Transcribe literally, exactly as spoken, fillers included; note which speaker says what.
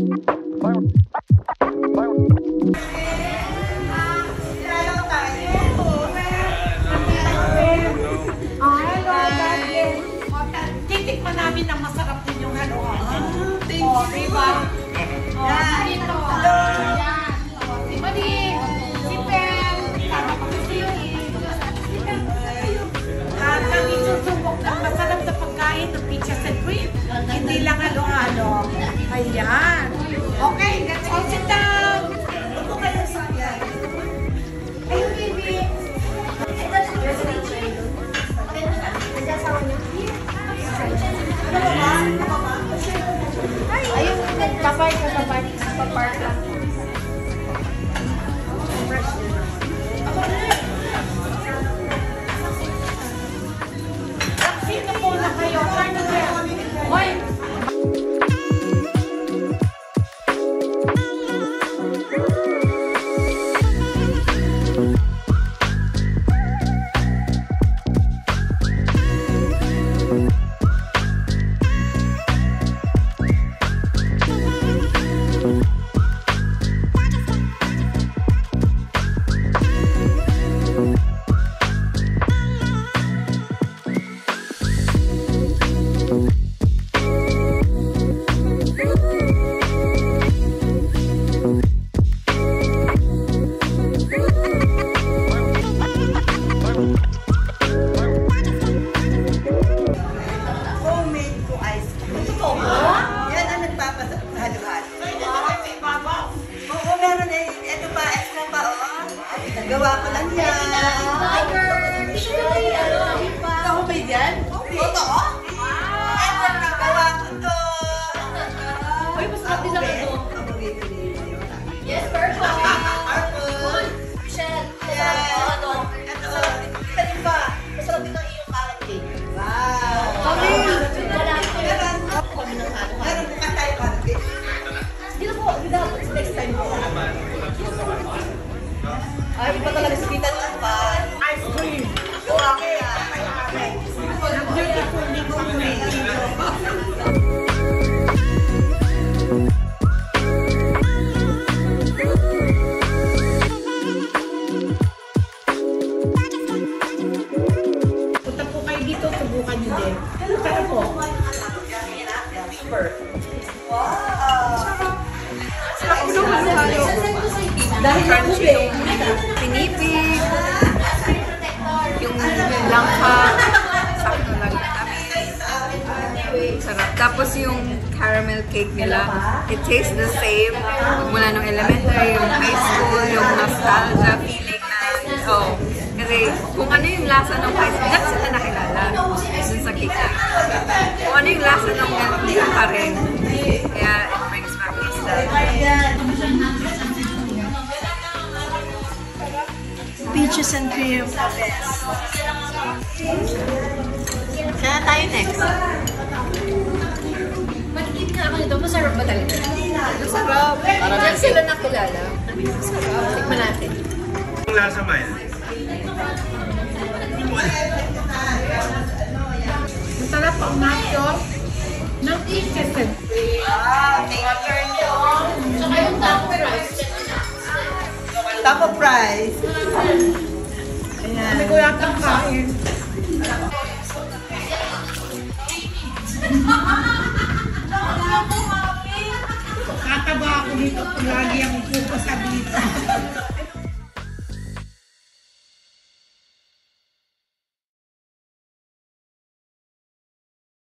Speaker 1: Titikman namin ng masarap din yung halo-halo. Oh, diba? Oh, dito. Si Madi, si Pen, at kami susubok ng masarap na pagkain ng peaches and cream. Hindi lang halo-halo. Ayan. Okay, let's all sit down. Ito kayo sa yan. Ayun, baby.
Speaker 2: Ayun, nagpapark ka, papark. Papark lang.
Speaker 1: Sino po na kayo? Turn to them. Hoy!
Speaker 3: Gawa ko lang yan. Hi, girl! Ikaw ba yan? Totoo? Ever na gawa ko to.
Speaker 2: Uy, masarap din ako ito.
Speaker 3: Paborito niyo yun.
Speaker 2: Yes, purple.
Speaker 3: Purple.
Speaker 2: Michelle, masarap ko ano.
Speaker 3: Ito, isa din ba? Masarap din ang iyong carrot cake. Wow!
Speaker 2: Kami! Wala ko.
Speaker 3: Meron. Kami ng ano. Meron bukas tayo carrot cake.
Speaker 2: Dito po, dito. Next time po.
Speaker 3: Ay, iba talaga si Tita Tupan.
Speaker 1: Ice cream.
Speaker 3: Okay, ah.
Speaker 1: Beautiful little lady. Punta po kayo dito, subukan nyo din. Tara po.
Speaker 3: Wow!
Speaker 2: Sarap ko naman halo. Dahil crunchy yung pinipig, yung langka, sakto lang yung tamis. Sarap. Tapos yung caramel cake nila, it tastes the same. Mula nung elementary, yung high school, yung nostalgia feeling na, oh. Kasi kung ano yung lasa ng high school, dahil sila nakilala dun sa cake. Kung ano yung lasa ng milk, hindi pa rin. Kaya it brings back nostalgia.
Speaker 3: Peaches and cream.
Speaker 2: Saan tayo next? Magkikip nga ako nito. Masarap ba talaga? Masarap. Parang sila nakilala. Masarap. Tikman natin.
Speaker 4: Ang lasa ba yan?
Speaker 1: Masarap ang nacho ng peaches and cream.
Speaker 3: Wow, thank you.
Speaker 2: Saka yung taco rice.
Speaker 3: Taco price.
Speaker 1: Kami ko yatang kain. Kataba ako dito kung lagi ang upo sa dito.